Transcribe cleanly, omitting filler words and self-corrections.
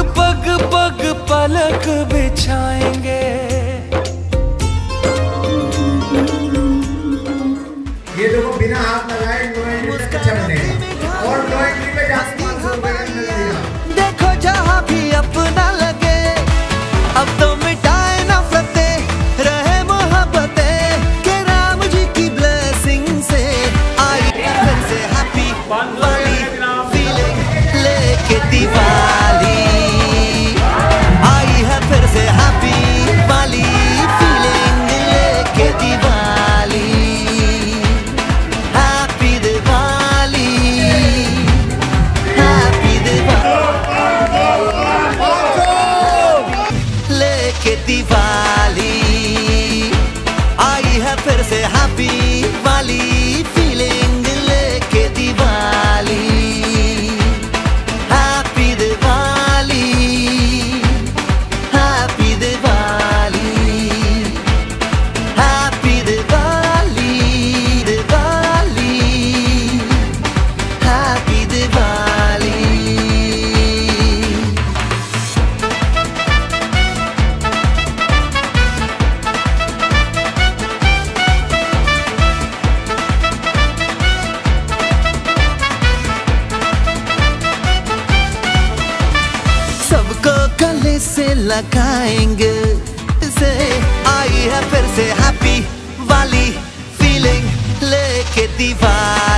पग पग पलक बिछाएंगे। ये देखो बिना हाथ लगाए नो एंट्री तक अच्छा बनेगा और नो एंट्री में जाके 500 रुपए का मिलेगा। देखो जहाँ भी अपना लगे अब तो मिटाए नफरतें, रहे मोहब्बतें के राम जी की ब्लेसिंग से आई फिर से हैप्पी वाली फीलिंग लेके दिवाली। आई है फिर से हैप्पी वाली फीलिंग लेके दिवाली। हैप्पी दिवाली, हैप्पी दिवाली लेके दिवाली। आई है फिर से हैप्पी वाली फीलिंग लेके Diwali. Happy Diwali, happy Diwali, happy Diwali, Diwali, happy Diwali. सबको गले से लगाएंगे से आई है फिर से हैप्पी वाली फीलिंग लेके दिवाली।